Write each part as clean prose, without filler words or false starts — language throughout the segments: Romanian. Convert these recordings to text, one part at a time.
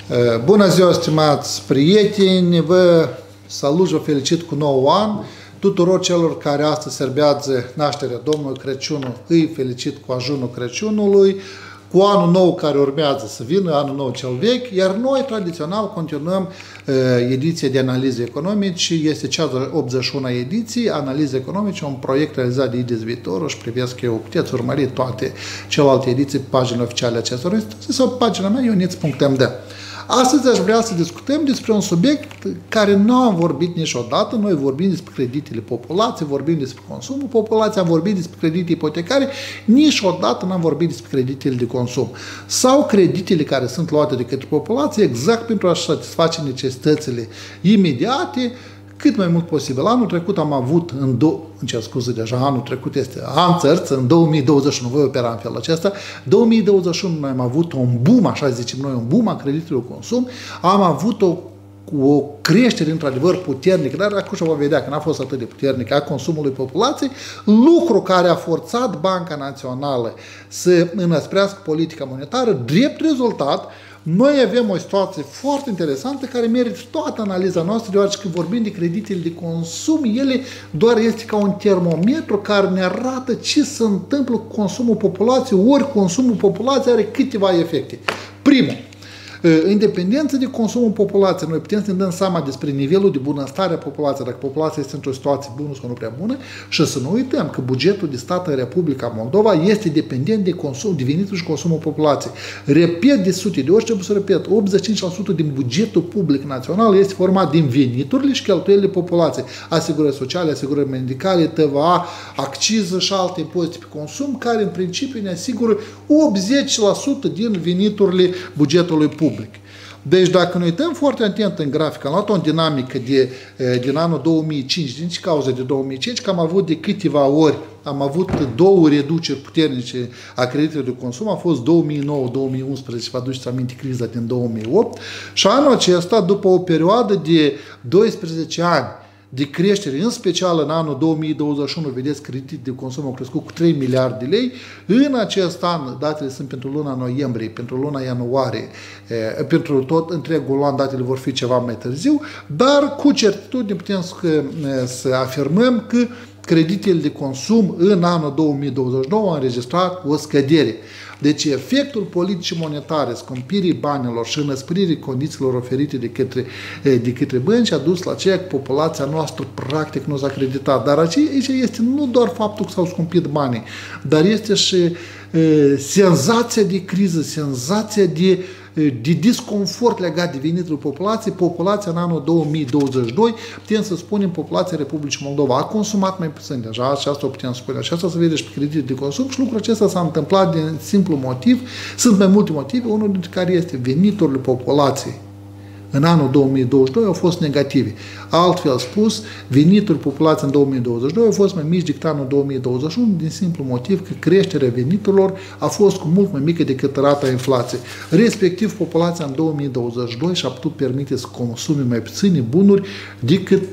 Bună ziua, stimați prieteni! Vă salut și vă felicit cu nou an. Tuturor celor care astăzi serbează nașterea Domnului Crăciunul, îi felicit cu ajunul Crăciunului, cu anul nou care urmează să vină, anul nou cel vechi, iar noi, tradițional, continuăm ediția de analize economice. Este cea de 81-a ediție, analize economice, un proiect realizat de IDES Viitorul și privesc eu, puteți urmări toate celelalte ediții pe paginile oficiale acestor instituții sau pe pagina mea ionitz.md. Astăzi aș vrea să discutăm despre un subiect care nu am vorbit niciodată. Noi vorbim despre creditele populației, vorbim despre consumul populației, am vorbit despre credite ipotecare, niciodată n-am vorbit despre creditele de consum. Sau creditele care sunt luate de către populație exact pentru a-și satisface necesitățile imediate, cât mai mult posibil. Anul trecut am avut, anul trecut este în 2021, voi opera în felul acesta, 2021 noi am avut un boom, așa zicem noi, un boom a creditelor consum, am avut o creștere într-adevăr puternică, dar acum vom vedea că n-a fost atât de puternică, a consumului populației, lucru care a forțat Banca Națională să înăsprească politica monetară. Drept rezultat, noi avem o situație foarte interesantă care merită toată analiza noastră, deoarece când vorbim de creditele de consum, ele doar este ca un termometru care ne arată ce se întâmplă cu consumul populației, ori consumul populației are câteva efecte. Primul, în dependență de consumul populației, noi putem să ne dăm seama despre nivelul de bunăstare a populației, dacă populația este într-o situație bună sau nu prea bună, și să nu uităm că bugetul de stat în Republica Moldova este dependent de consum, de venitul și consumul populației. Repet de sute de ori, trebuie să repet, 85% din bugetul public național este format din veniturile și cheltuielile populației, asigurări sociale, asigurări medicale, TVA, acciză și alte impozite pe consum, care în principiu ne asigură 80% din veniturile bugetului public. Deci dacă ne uităm foarte atent în grafic, am luat o dinamică din anul 2005, din ce cauză de 2005, că am avut de câteva ori, am avut două reduceri puternice a creditelor de consum, a fost 2009-2011, vă aduceți aminte criza din 2008, și anul acesta, după o perioadă de 12 ani de creștere, în special în anul 2021, vedeți, creditele de consum au crescut cu 3 miliarde de lei. În acest an, datele sunt pentru luna noiembrie, pentru luna ianuarie, pentru tot întregul an, datele vor fi ceva mai târziu, dar cu certitudine putem să afirmăm că creditele de consum în anul 2029 au înregistrat o scădere. Deci efectul politicii monetare, scumpirii banilor și înăspririi condițiilor oferite de către bănci a dus la ceea că populația noastră practic nu s-a creditat. Dar aici este nu doar faptul că s-au scumpit banii, dar este și senzația de criză, senzația de disconfort legat de venitul populației. Populația în anul 2022, putem să spunem, populația Republicii Moldova a consumat mai puțin deja, și asta o putem spune, și asta se vede și pe credite de consum, și lucrul acesta s-a întâmplat din simplu motiv. Sunt mai multe motive, unul dintre care este veniturile populației în anul 2022 au fost negative. Altfel spus, veniturile populației în 2022 au fost mai mici decât anul 2021 din simplu motiv că creșterea veniturilor a fost cu mult mai mică decât rata inflației. Respectiv, populația în 2022 și-a putut permite să consume mai puține bunuri decât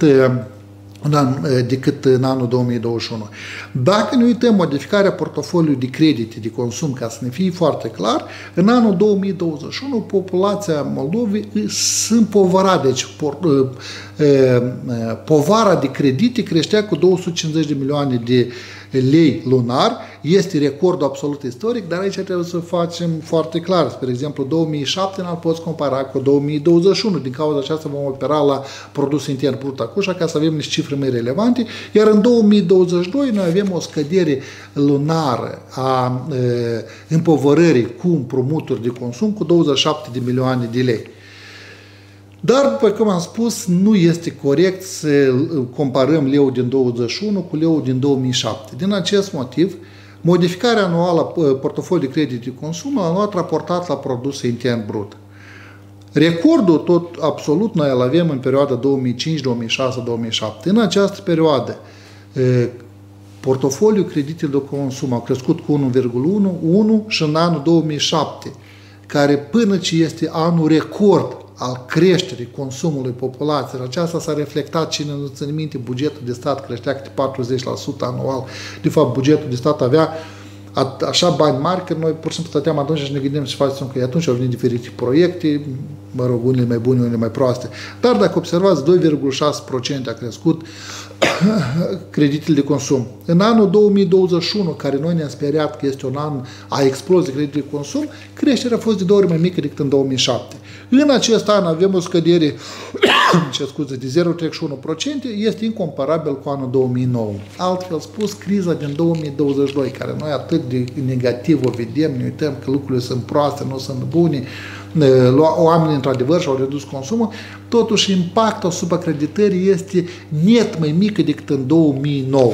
în anul 2021. Dacă ne uităm modificarea portofoliului de credite de consum, ca să ne fie foarte clar, în anul 2021 populația Moldovei se împovăra, deci povara de credite creștea cu 250 de milioane de lei lunar, este recordul absolut istoric, dar aici trebuie să facem foarte clar. Spre exemplu, 2007 n-l poți compara cu 2021, din cauza aceasta vom opera la produs intern brut acum, ca să avem niște cifre mai relevante, iar în 2022 noi avem o scădere lunară a împovărării cu împrumuturi de consum cu 27 de milioane de lei. Dar, după cum am spus, nu este corect să comparăm leul din 2021 cu leul din 2007. Din acest motiv, modificarea anuală a portofoliului de credit de consum a luat raportat la produsul intern brut. Recordul tot absolut noi îl avem în perioada 2005, 2006, 2007. În această perioadă, portofoliul creditelor de consum a crescut cu 1,1 și în anul 2007, care până ce este anul record al creșterii consumului populației. Aceasta s-a reflectat, cine nu ține minte, bugetul de stat creștea câte 40% anual. De fapt, bugetul de stat avea așa bani mari, că noi pur și simplu stăteam atunci și ne gândim să facem că atunci au venit diferite proiecte, mă rog, unele mai bune, unele mai proaste. Dar dacă observați, 2,6% a crescut creditele de consum. În anul 2021, care noi ne-am speriat că este un an a exploziei creditele de consum, creșterea a fost de 2 ori mai mică decât în 2007. În acest an avem o scădere de 0,31%, este incomparabil cu anul 2009. Altfel spus, criza din 2022, care noi atât de negativ o vedem, ne uităm că lucrurile sunt proaste, nu sunt bune, oamenii într-adevăr și-au redus consumul, totuși impactul asupra creditării este net mai mic decât în 2009.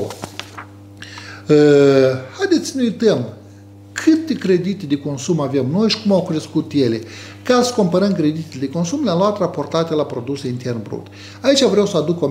Haideți să ne uităm câte credite de consum avem noi și cum au crescut ele. Ca să comparăm creditele de consum, le-am luat raportate la produsul intern brut. Aici vreau să aduc o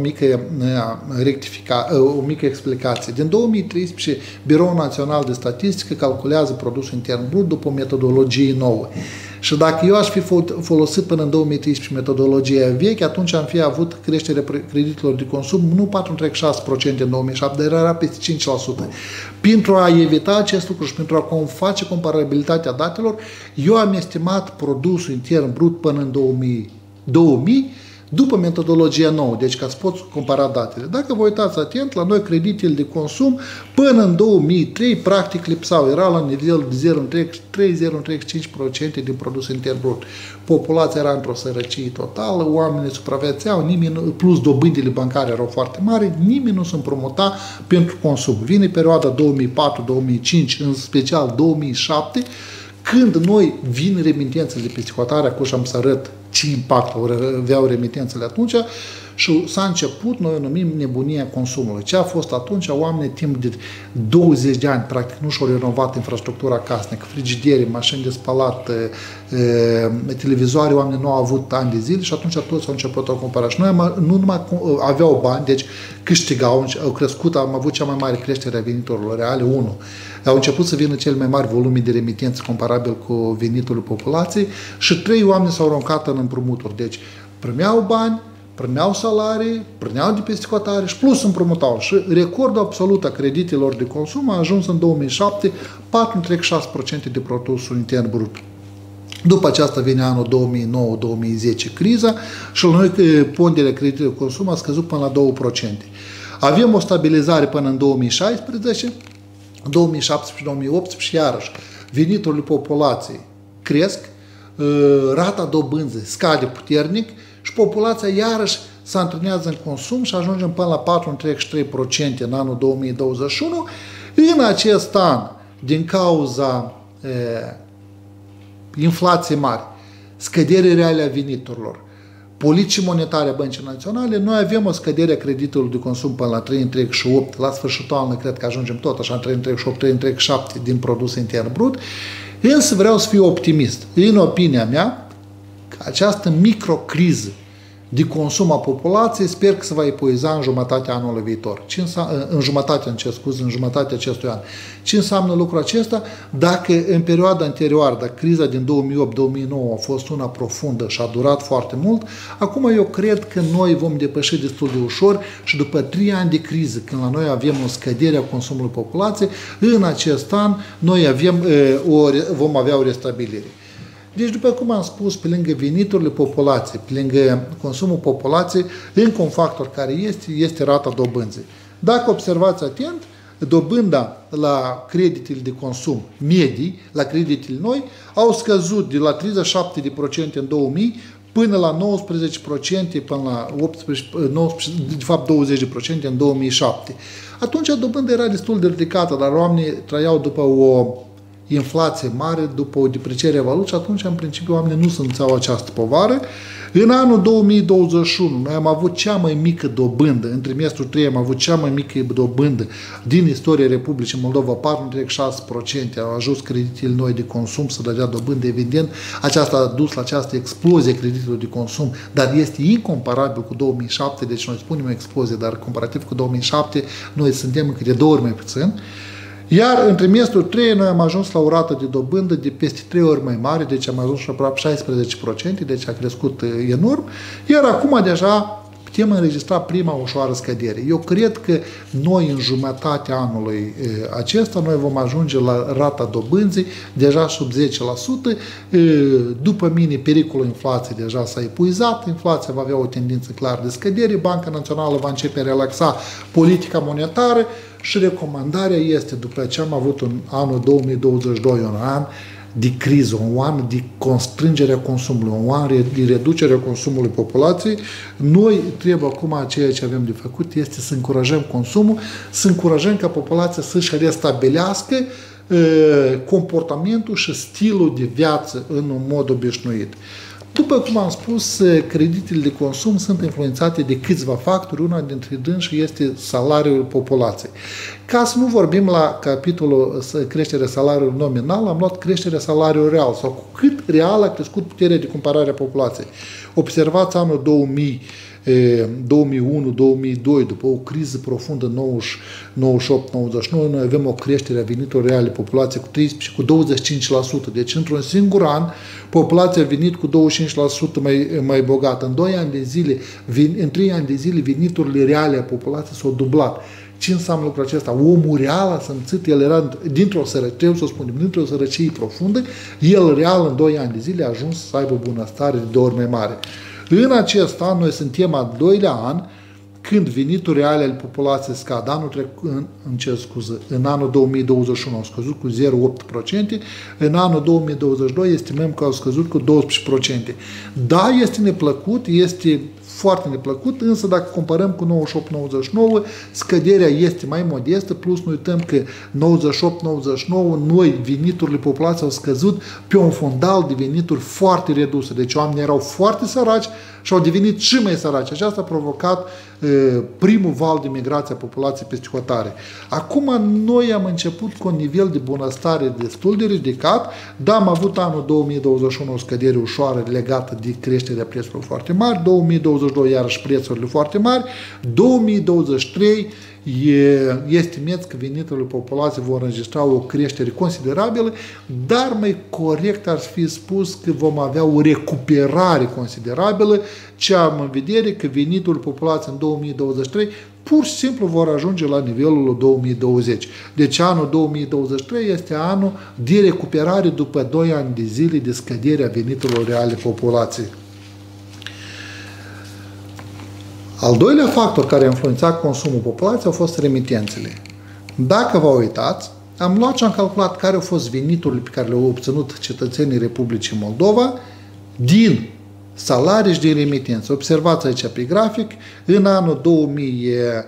mică explicație. Din 2013, Biroul Național de Statistică calculează produsul intern brut după o metodologie nouă. Și dacă eu aș fi folosit până în 2013 metodologia veche, atunci am fi avut creșterea creditelor de consum nu 4,6% în 2007, dar era peste 5%. Pentru a evita acest lucru și pentru a face comparabilitatea datelor, eu am estimat produsul intern brut până în 2000 după metodologia nouă, deci ca să poți compara datele. Dacă vă uitați atent, la noi creditele de consum până în 2003 practic lipsau, era la nivel de 0,3-0,35% din produsul intern brut. Populația era într-o sărăcie totală, oamenii supraviețeau, plus dobândile bancare erau foarte mari, nimeni nu se împrumuta pentru consum. Vine perioada 2004-2005, în special 2007, când noi vin remitențele de peste hotare, acum și am să arăt ce impact aveau remitențele atunci, și s-a început, noi o numim nebunia consumului. Ce a fost atunci? Oamenii timp de 20 de ani, practic, nu și-au renovat infrastructura casnică, frigidere, mașini de spălat, televizoare, oamenii nu au avut ani de zile și atunci toți au început a cumpăra. Și noi nu numai aveau bani, deci câștigau, au crescut, am avut cea mai mare creștere a veniturilor reale, 1. Au început să vină cel mai mari volume de remitențe comparabil cu venitul populației și 3 oameni s-au aruncat în împrumuturi. Deci primeau bani, primeau salarii, primeau de peste hotare și plus împrumutau. Și recordul absolut a creditelor de consum a ajuns în 2007 4,6% de produsul intern brut. După aceasta vine anul 2009-2010 criza și la noi ponderea creditelor de consum a scăzut până la 2%. Avem o stabilizare până în 2016, 2017-2018 iarăși veniturile populației cresc, rata dobânzii scade puternic și populația iarăși se antrenează în consum și ajungem până la 4,3% în anul 2021. În acest an, din cauza inflației mari, scăderii reale a veniturilor, politicii monetare a Băncii Naționale, noi avem o scădere a creditelor de consum până la 3,38%, la sfârșitul anului cred că ajungem tot așa, 3,38-3,37% din produs intern brut, însă vreau să fiu optimist. În opinia mea, această microcriză de consum a populației sper că se va epuiza în jumătatea anului viitor. În jumătatea acestui an. Ce înseamnă lucrul acesta? Dacă în perioada anterioară, dacă criza din 2008-2009 a fost una profundă și a durat foarte mult, acum eu cred că noi vom depăși destul de ușor și după 3 ani de criză, când la noi avem o scădere a consumului populației, în acest an noi vom avea o restabilire. Deci, după cum am spus, pe lângă veniturile populației, pe lângă consumul populației, încă un factor care este rata dobânzii. Dacă observați atent, dobânda la creditele de consum medii, la creditele noi, au scăzut de la 37% în 2000 până la 19%, până la 20% în 2007. Atunci dobânda era destul de ridicată, dar oamenii trăiau după o inflație mare, după o depreciere a valutei și atunci, în principiu, oamenii nu simțeau această povară. În anul 2021, noi am avut cea mai mică dobândă, în trimestrul 3 am avut cea mai mică dobândă din istoria Republicii Moldova, 4,6%, au ajuns creditele noi de consum să dădea dobândă, evident, aceasta a dus la această explozie creditelor de consum, dar este incomparabil cu 2007, deci noi spunem o explozie, dar comparativ cu 2007, noi suntem încă de 2 ori mai puțin. Iar în trimestrul 3 noi am ajuns la o rată de dobândă de peste 3 ori mai mare, deci am ajuns la aproape 16%, deci a crescut enorm. Iar acum deja putem înregistra prima ușoară scădere. Eu cred că noi în jumătatea anului acesta noi vom ajunge la rata dobânzii deja sub 10%. După mine, pericolul inflației deja s-a epuizat, inflația va avea o tendință clară de scădere, Banca Națională va începe a relaxa politica monetară și recomandarea este, după ce am avut în anul 2022, un an de criză, un an de constrângere a consumului, un an de reducere a consumului populației, noi trebuie acum, ceea ce avem de făcut este să încurajăm consumul, să încurajăm ca populația să-și restabilească comportamentul și stilul de viață în un mod obișnuit. După cum am spus, creditele de consum sunt influențate de câțiva factori, una dintre dânsi este salariul populației. Ca să nu vorbim la capitolul creșterea salariului nominal, am luat creșterea salariului real, sau cu cât real a crescut puterea de cumpărare a populației. Observați anul 2001-2002, după o criză profundă 98-99, noi avem o creștere a veniturilor reale populației cu 13 și cu 25%. Deci, într-un singur an, populația a venit cu 25% mai bogată. În 2 ani de zile, în 3 ani de zile, veniturile reale a populației s-au dublat. Ce înseamnă lucrul acesta? Omul real a simțit, el era dintr-o sărăcie, trebuie să spunem, dintr-o sărăcie profundă, el real în 2 ani de zile a ajuns să aibă bunăstare de 2 ori mai mare. În acest an, noi suntem al 2-lea an când venitul reale al populației scad. În anul 2021 au scăzut cu 0,8%, în anul 2022 estimăm că au scăzut cu 12%. Da, este neplăcut, este foarte neplăcut, însă dacă comparăm cu 98-99, scăderea este mai modestă, plus nu uităm că 98-99, noi, veniturile populației au scăzut pe un fondal de venituri foarte reduse. Deci oamenii erau foarte săraci și au devenit și mai săraci. Aceasta a provocat primul val de migrație a populației peste hotare. Acum noi am început cu un nivel de bunăstare destul de ridicat, dar am avut anul 2021 o scădere ușoară legată de creșterea prețurilor foarte mari, 2022 iarăși prețurile foarte mari, 2023 estimați că veniturile populației vor înregistra o creștere considerabilă, dar mai corect ar fi spus că vom avea o recuperare considerabilă, ce am în vedere că venitul populației în 2023 pur și simplu vor ajunge la nivelul 2020. Deci anul 2023 este anul de recuperare după 2 ani de zile de scădere a veniturilor reale populației. Al doilea factor care a influențat consumul populației au fost remitențele. Dacă vă uitați, am luat și am calculat care au fost veniturile pe care le-au obținut cetățenii Republicii Moldova din salarii și din remitențe. Observați aici pe grafic, în anul 2000,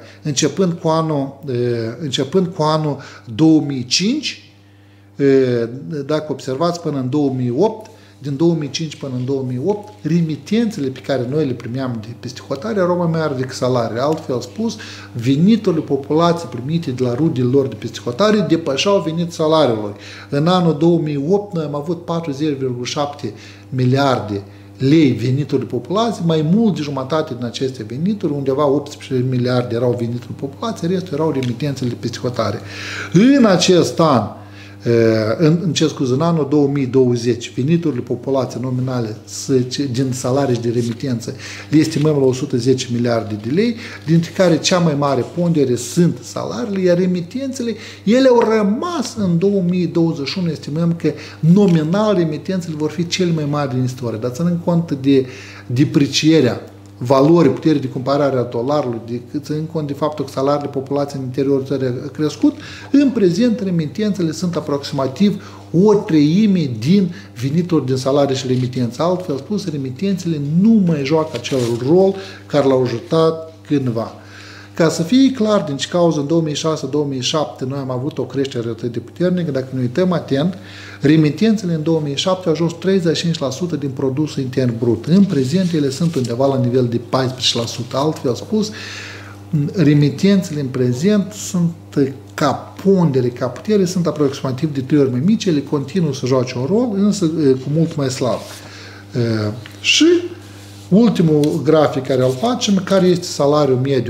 începând cu anul 2005, dacă observați până în 2008, din 2005 până în 2008, remitențele pe care noi le primeam de peste hotare erau mai mari decât salarii. Altfel spus, veniturile populației primite de la rudele lor de peste hotare depășeau venit salariului. În anul 2008 noi am avut 40,7 miliarde lei venituri populației, mai mult de jumătate din aceste venituri, undeva 18 miliarde erau venituri populației, restul erau remitențele de peste hotare. În acest an, în anul 2020, veniturile populației nominale din salarii și de remitență le estimăm la 110 miliarde de lei, dintre care cea mai mare pondere sunt salariile, iar remitențele, ele au rămas în 2021, estimăm că nominal remitențele vor fi cele mai mari din istorie, dar ținând cont de deprecierea valorii, puterii de cumpărare a dolarului, ținând cont de faptul că salariile populației în interiorul țării a crescut, în prezent remitențele sunt aproximativ o treime din venituri din salarii și remitențe. Altfel spus, remitențele nu mai joacă acel rol care l-au jucat cândva. Ca să fie clar din ce cauză, în 2006-2007 noi am avut o creștere atât de puternică, dacă ne uităm atent, remitențele în 2007 au ajuns 35% din produsul intern brut. În prezent ele sunt undeva la nivel de 14%. Altfel spus, remitențele în prezent sunt ca pondere, ca putere, sunt aproximativ de 3 ori mai mici, ele continuă să joace un rol, însă cu mult mai slab. Și ultimul grafic care îl facem, care este salariul mediu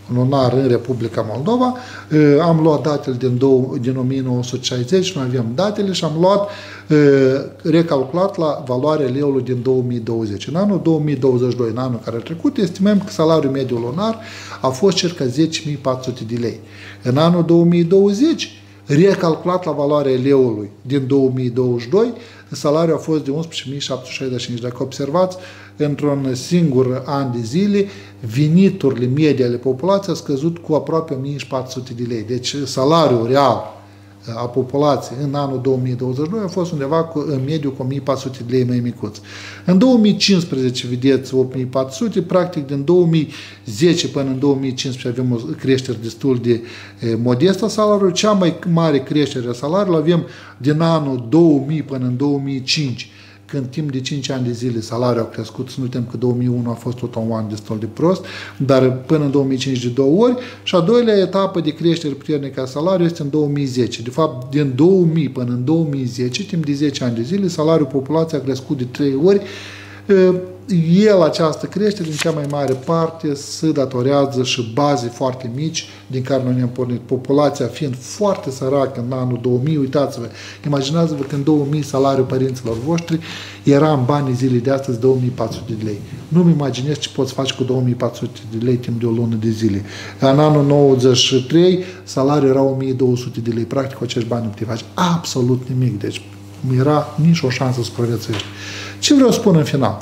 lunar în Republica Moldova. Am luat datele din 1960, noi avem datele și am luat recalculat la valoarea leului din 2020. În anul 2022, în anul care a trecut, estimăm că salariul mediu lunar a fost circa 10.400 de lei. În anul 2020, recalculat la valoarea leului din 2022, salariul a fost de 11.765. Dacă observați, într-un singur an de zile, veniturile medii ale populației au scăzut cu aproape 1.400 de lei. Deci salariul real a populației în anul 2022 a fost undeva în mediu cu 1.400 de lei mai micuți. În 2015, vedeți, 8.400, practic din 2010 până în 2015 avem o creștere destul de modestă a salariului. Cea mai mare creștere a salariului avem din anul 2000 până în 2005, când timp de 5 ani de zile salariul a crescut, să nu uităm că 2001 a fost tot un an destul de prost, dar până în 2005 de 2 ori, și a doilea etapă de creștere puternică a salariului este în 2010. De fapt, din 2000 până în 2010, timp de 10 ani de zile, salariul populației a crescut de 3 ori. Această creștere, în cea mai mare parte, se datorează și baze foarte mici din care noi ne-am pornit. Populația fiind foarte săracă în anul 2000, uitați-vă, imaginați-vă că în 2000 salariul părinților voștri era în banii zilei de astăzi 2400 de lei. Nu-mi imaginez ce poți face cu 2400 de lei timp de o lună de zile. În anul 93, salariul era 1200 de lei. Practic, cu acești bani nu puteai face absolut nimic. Deci, nu era nici o șansă să supraviețuiești. Ce vreau să spun în final?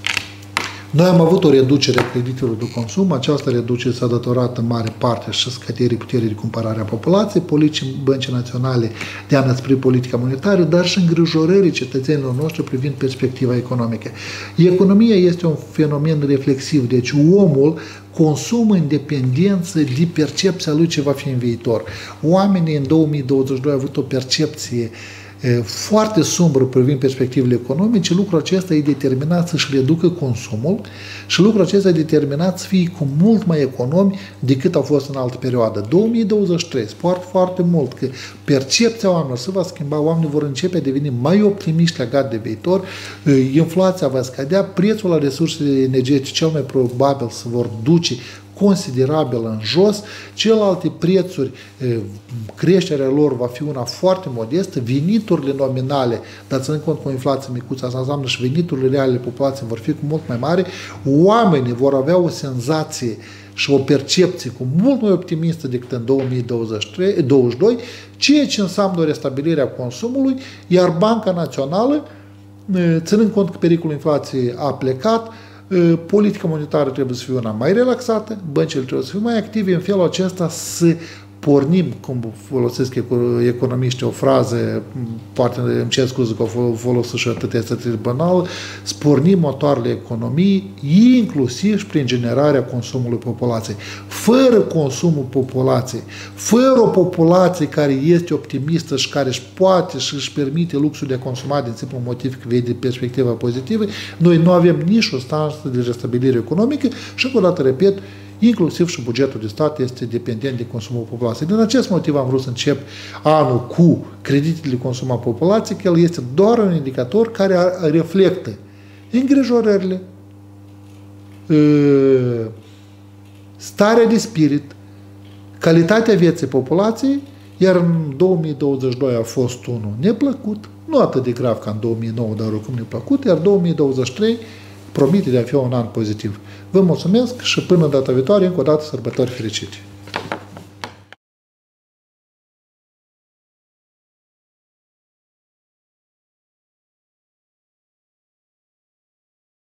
Noi am avut o reducere a creditelor de consum. Această reducere s-a datorat în mare parte și scăderii puterii de cumpărare a populației, politicii Băncii Naționale de a înăspri politica monetară, dar și îngrijorării cetățenilor noștri privind perspectiva economică. Economia este un fenomen reflexiv, deci omul consumă în dependență de percepția lui ce va fi în viitor. Oamenii în 2022 au avut o percepție foarte sombră privind perspectivele economice. Lucrul acesta e determinat să-și reducă consumul și lucrul acesta e determinat să fie cu mult mai economi decât au fost în altă perioadă. 2023, foarte, foarte mult că percepția oamenilor se va schimba, oamenii vor începe a deveni mai optimiști legat de viitor, inflația va scădea, prețul la resursele energetice cel mai probabil se vor duce considerabil în jos, celelalte prețuri, creșterea lor va fi una foarte modestă, veniturile nominale, dar ținând cont cu o inflație micuță, asta înseamnă și veniturile reale ale populației vor fi cu mult mai mari, oamenii vor avea o senzație și o percepție cu mult mai optimistă decât în 2022, ceea ce înseamnă o restabilire a consumului, iar Banca Națională, ținând cont că pericolul inflației a plecat, politica monetară trebuie să fie una mai relaxată, băncile trebuie să fie mai active, în felul acesta să pornim, cum folosesc economiștii o frază, poate îmi cer scuze că o folosesc și atât este banal, să pornim motoarele economiei, inclusiv și prin generarea consumului populației. Fără consumul populației, fără o populație care este optimistă și care își poate și își permite luxul de a consuma din simplu motiv că vede perspectiva pozitivă, noi nu avem nici o stansă de restabilire economică și, încă o dată, repet, inclusiv și bugetul de stat este dependent de consumul populației. Din acest motiv am vrut să încep anul cu creditele de consum a populației, că el este doar un indicator care reflectă îngrijorările, starea de spirit, calitatea vieții populației, iar în 2022 a fost unul neplăcut, nu atât de grav ca în 2009, dar oricum neplăcut, iar 2023 promite de a fi un an pozitiv. Vă mulțumesc și până data viitoare, încă o dată, sărbători fericite!